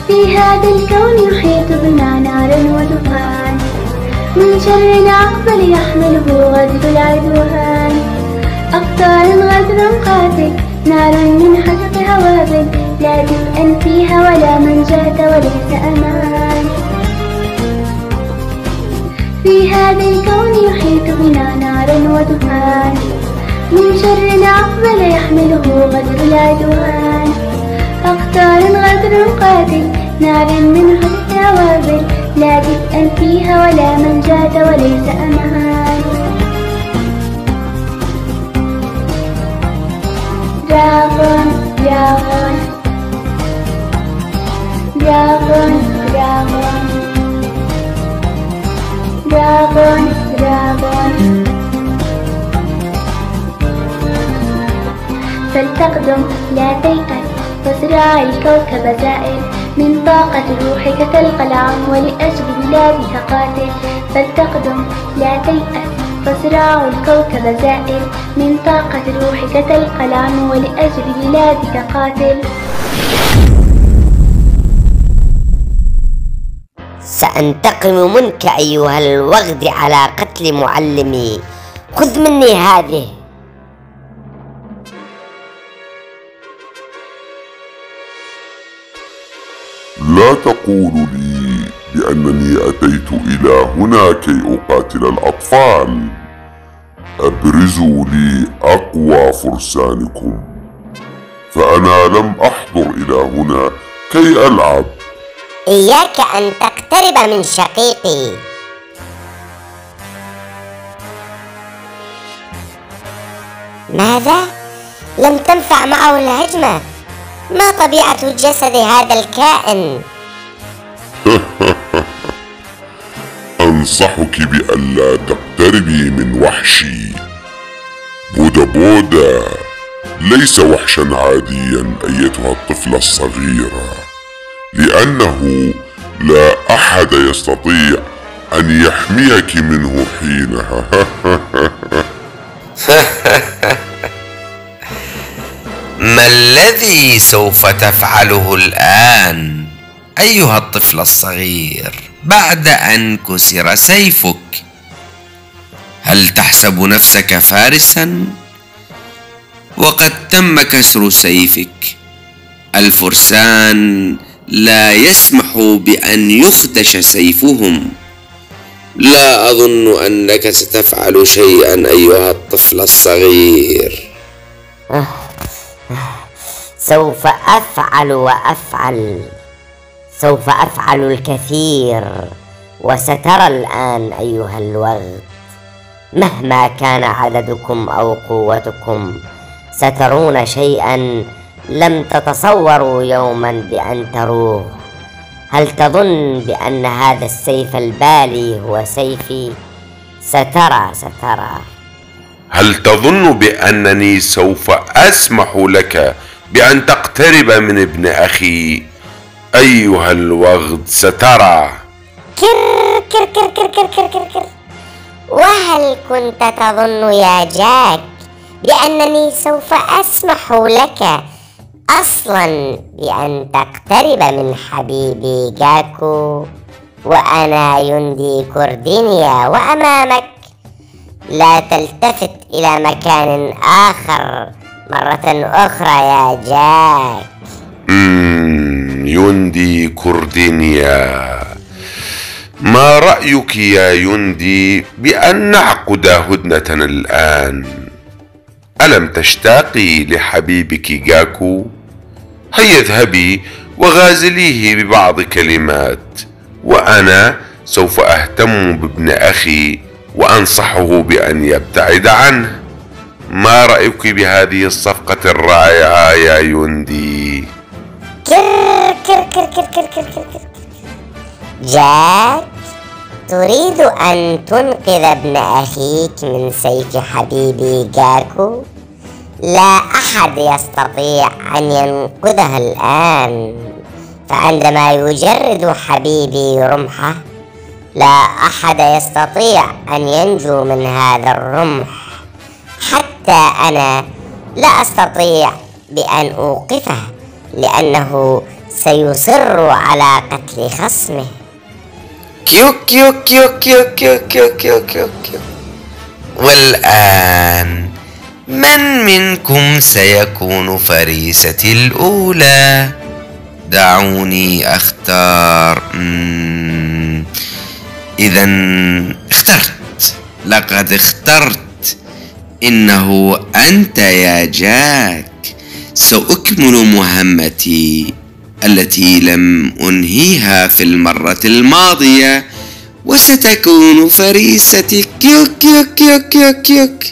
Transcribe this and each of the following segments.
في هذا الكون يحيط بنا نار ودخان، من شر أقبل يحمله غدر العدوان. أقطار غدر قاتل، نار من حسب هوابل، لا دفءا فيها ولا منجاة وليس أمان. في هذا الكون يحيط بنا نار ودخان، من شر أقبل يحمله غدر العدوان. أقطار غدر قاتل، نار من حسب هوابل، لا دفءا فيها ولا منجاة وليس أمان. دراغون دراغون دراغون دراغون دراغون دراغون. فلتقدم لا تيأس، فصراع الكوكب زائر، من طاقة روحك تلقى العون، ولأجل بلادك قاتل. فلتقدم لا تيأس، فصراع الكوكب زائر، من طاقة روحك تلقى العون، ولأجل بلادك قاتل. سأنتقم منك أيها الوغد على قتل معلمي، خذ مني هذه. لا تقول لي بأنني أتيت إلى هنا كي أقاتل الأطفال. أبرزوا لي أقوى فرسانكم، فأنا لم أحضر إلى هنا كي ألعب. إياك أن تقترب من شقيقي. ماذا؟ لم تنفع معه الهجمة؟ ما طبيعة جسد هذا الكائن؟ أنصحك بألا تقتربي من وحشي. بودا بودا ليس وحشا عاديا أيتها الطفلة الصغيرة، لأنه لا أحد يستطيع أن يحميك منه حينها. ما الذي سوف تفعله الآن أيها الطفل الصغير بعد أن كسر سيفك؟ هل تحسب نفسك فارسا؟ وقد تم كسر سيفك. الفرسان لا يسمح بأن يخدش سيفهم. لا أظن أنك ستفعل شيئا أيها الطفل الصغير. سوف أفعل الكثير، وسترى الآن أيها الوغد. مهما كان عددكم أو قوتكم سترون شيئا لم تتصوروا يوما بأن تروه. هل تظن بأن هذا السيف البالي هو سيفي؟ سترى. هل تظن بأنني سوف أسمح لك بأن تقترب من ابن أخي؟ أيها الوغد سترى. كر كر كر كر كر كر كر كر. وهل كنت تظن يا جاك بأنني سوف أسمح لك أصلا بأن تقترب من حبيبي جاكو؟ وأنا يوندي كوردينيا، وأمامك لا تلتفت إلى مكان آخر مرة أخرى يا جاك. يوندي كوردينيا، ما رأيك يا يوندي بأن نعقد هدنة الآن؟ ألم تشتاقي لحبيبك جاكو؟ هيا اذهبي وغازليه ببعض كلمات، وأنا سوف أهتم بابن أخي وأنصحه بأن يبتعد عنه. ما رأيك بهذه الصفقة الرائعة يا يوندي؟ كر كر كر كر كر كر كر. جاك، تريد أن تنقذ ابن أخيك من سيف حبيبي جاكو؟ لا أحد يستطيع أن ينقذه الآن، فعندما يجرد حبيبي رمحه لا أحد يستطيع أن ينجو من هذا الرمح. حتى أنا لا أستطيع بأن أوقفه، لأنه سيصر على قتل خصمه. كيو كيو كيو كيو كيو كيو كيو كيو كيو. والآن من منكم سيكون فريستي الأولى؟ دعوني أختار. إذا اخترت، لقد اخترت. إنه أنت يا جاك. سأكمل مهمتي التي لم أنهيها في المرة الماضية، وستكون فريستي كيوك كيوك كيوك كيوك كيوك.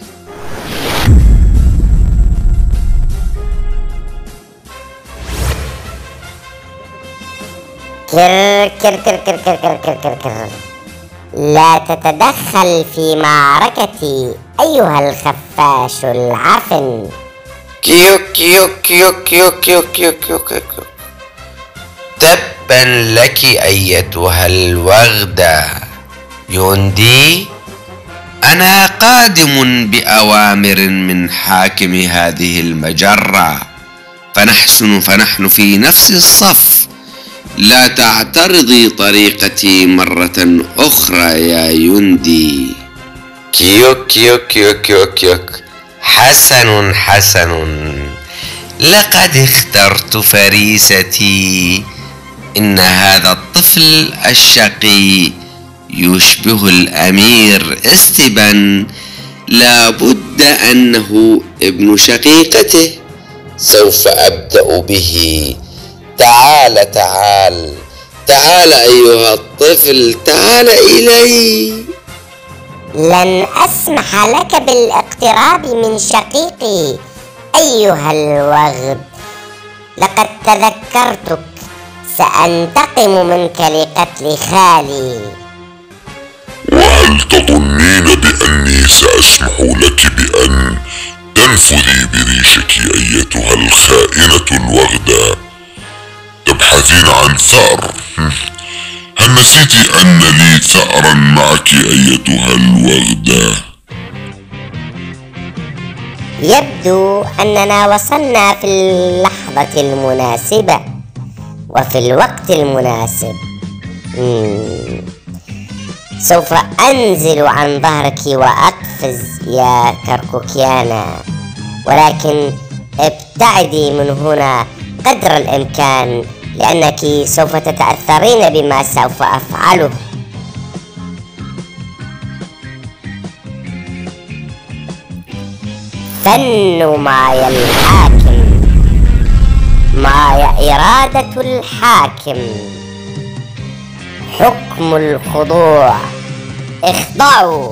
كر كر كر كر كر كر كر كر كر. لا تتدخل في معركتي أيها الخفاش العفن. كيوك كيوك كيوك كيوك كيوك كيوك كيوك كيوك. تبا لك أيتها الوغدة يوندي. أنا قادم بأوامر من حاكم هذه المجرة، فنحن في نفس الصف. لا تعترضي طريقتي مرة أخرى يا يوندي. كيوك كيوك كيوك كيوك كيوك. حسن حسن، لقد اخترت فريستي. إن هذا الطفل الشقي يشبه الأمير استبن. لا بد أنه ابن شقيقته. سوف أبدأ به. تعال تعال تعال أيها الطفل، تعال إلي. لن أسمح لك بالاقتراب من شقيقي أيها الوغد. لقد تذكرتك، سأنتقم منك لقتل خالي. وهل تظنين بأني سأسمح لك بأن تنفذي بريشك أيتها الخائنة الوغدة؟ تبحثين عن ثأر. هل نسيت أن لي ثأرا معك أيتها الوغدة؟ يبدو أننا وصلنا في اللحظة المناسبة وفي الوقت المناسب. سوف أنزل عن ظهرك وأقفز يا كركوكيانا، ولكن ابتعدي من هنا قدر الإمكان، لأنك سوف تتأثرين بما سوف أفعله. فن مايا الحاكم، مايا إرادة الحاكم، حكم الخضوع. اخضعوا.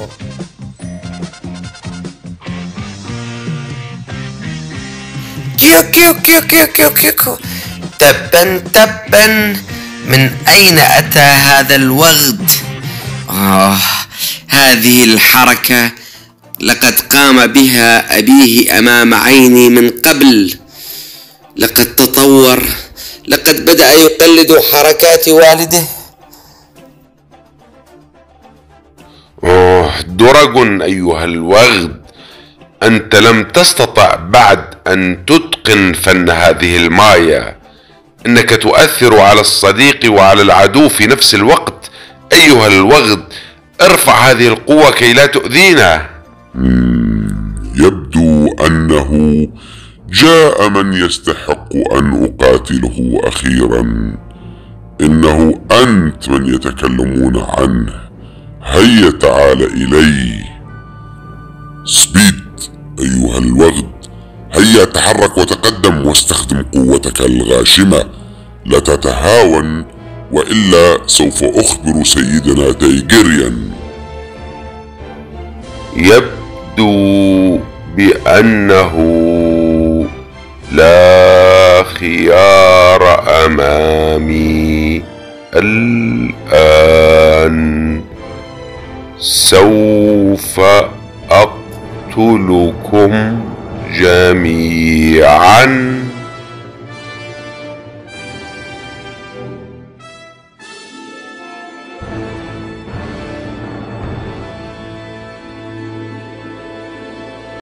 كيو كيو كيو كيو كيو كيو. تبا تبا، من أين أتى هذا الوغد؟ هذه الحركة لقد قام بها أبيه أمام عيني من قبل. لقد تطور، لقد بدأ يقلد حركات والده. دراجون أيها الوغد، أنت لم تستطع بعد أن تتقن فن هذه المايا. إنك تؤثر على الصديق وعلى العدو في نفس الوقت. أيها الوغد، ارفع هذه القوة كي لا تؤذينا. يبدو أنه جاء من يستحق أن أقاتله أخيرا. إنه أنت من يتكلمون عنه. هيا تعال إلي. سبيد أيها الوغد، هيا تحرك وتقدم واستخدم قوتك الغاشمة. لا تتهاون، وإلا سوف أخبر سيدنا تايجيريان. يبدو بأنه لا خيار أمامي الآن. سوف أقتلكم جميعا.